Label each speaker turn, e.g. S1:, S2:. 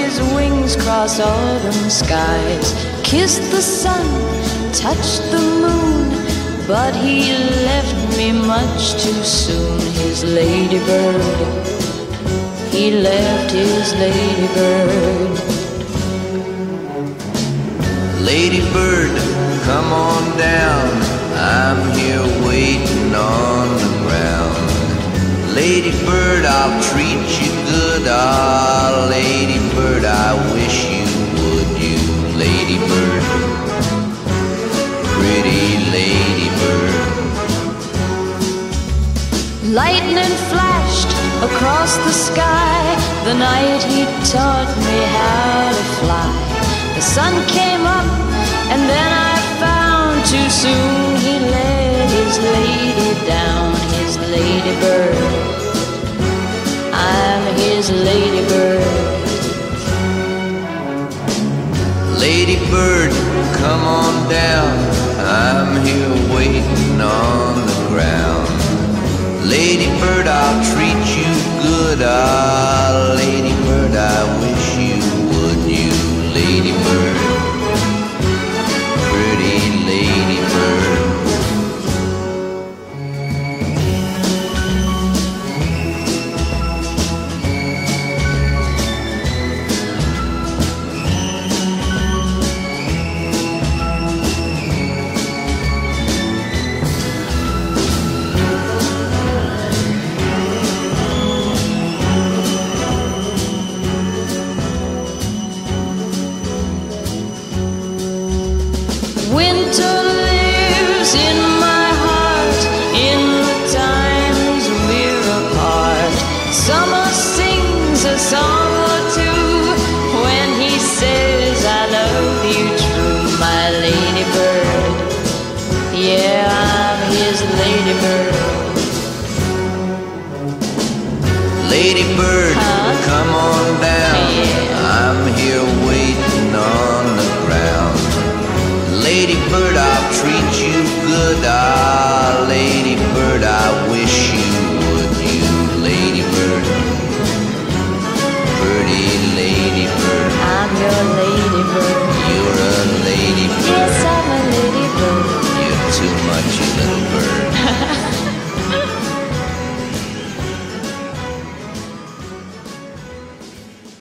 S1: his wings crossed autumn skies, kissed the sun, touched the moon, but he left me much too soon. His ladybird, he left his ladybird.
S2: Ladybird, come on down, I'm here waiting on the ground. Ladybird, I'll treat you good. Ah, ladybird, I wish you would. You ladybird, pretty ladybird.
S1: Lightning flashed across the sky the night he taught me how to fly. The sun came up and then I found too soon he let his lady down. His ladybird, I'm his ladybird.
S2: Ladybird, come on down, I'm here waiting on the ground. Ladybird, I'll treat you good. Ah, ladybird, I wish you would. You ladybird, pretty ladybird.
S1: Winter lives in my heart in the times we're apart. Summer sings a song or two when he says I love you true. My ladybird, yeah, I'm his ladybird.
S2: Ladybird, come on down,